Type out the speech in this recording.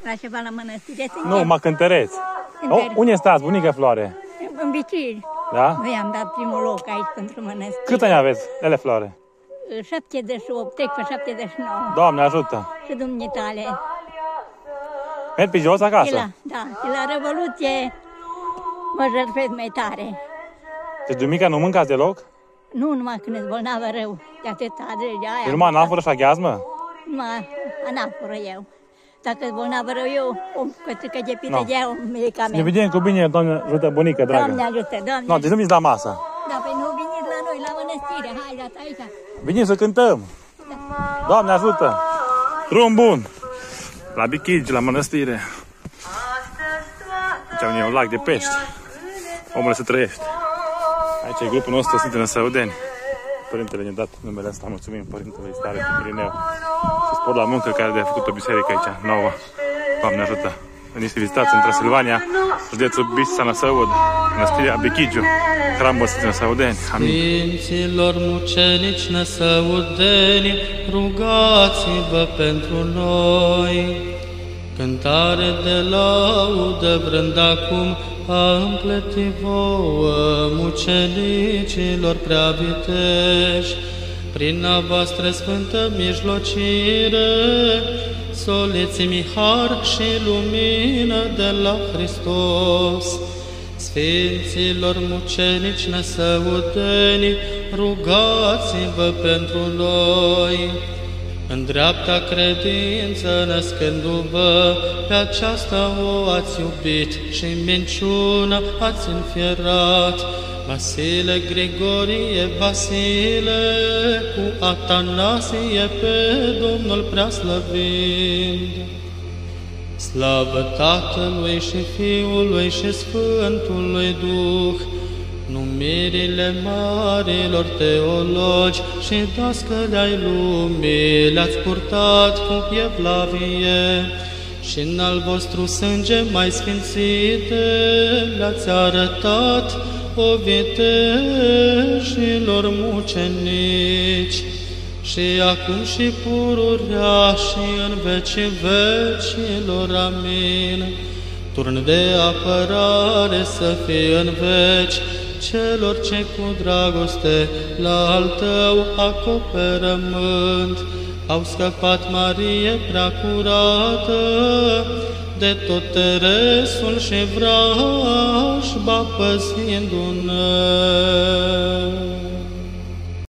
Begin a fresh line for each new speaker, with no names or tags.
La ceva la mănăstire?
Nu, mă cântăreți. Unde stați, bunica Floare?
În Biciri.
Da?
Noi am dat primul loc aici pentru mănăstire.
Cât ani aveți, Ele Floare?
78, trec pe 79.
Doamne ajută!
Și dumneitale.
Mergi pe jos acasă?
Da, și la Revoluție mă jertfesc mai tare.
Deci duminica nu mâncați deloc?
Nu numai când ești bolnavă rău, de atâta de aia.
E numai anafură și aghiazmă?
Numai anafură eu. Dacă ești bolnavă rău eu, o cățică de pită de iau un medicament.
Ne vedem cu bine, Doamne ajută, bunică, dragă.
Doamne ajută, Doamne.
No, deci nu veniți la masă.
Da, păi nu veniți la noi, la mănăstire, hai, dați aici.
Venim să cântăm. Doamne ajută! Drum bun! La Bichigi, la mănăstire. Aici am un lac de pești. Omul să trăiește. Aici e grupul nostru, suntem în Săudeni. Părintele ne-a dat numele ăsta, mulțumim Părintele Stare Irineu. Și spor la muncă care a făcut o biserică aici, nouă. Doamne ajută! Veniți să vizitați în Transilvania, județul Bistrița Năsăud, mănăstirea Bichigiu, hramul Sfântul Năsăudeni. Amin.
Sfinților mucenici năsăudeni, rugați-vă pentru noi. Cântare de laudă vrând acum a împleti vouă mucenicilor prea viteși, prin a voastră sfântă mijlocire, soliți-mi har și lumină de la Hristos. Sfinților mucenici năsăudeni, rugați-vă pentru noi. În dreapta credință născându-vă, pe aceasta o ați iubit și în minciună ați înfierat. Vasile, Grigorie, Vasile, cu Atanasie pe Domnul preaslăvind. Slavă Tatălui și Fiului și Sfântului Duh, numirile marilor teologi și dascăli ai lumii le-ați purtat cu evlavie și în al vostru sânge mai sfințite le-ați arătat o viteșilor mucenici, și acum și pururea și în vecii vecilor. Amin. Turn de apărare să fie în veci celor ce cu dragoste la al tău acoperământ au scăpat, Marie prea curată, de tot teresul și vrajba păzindu-ne.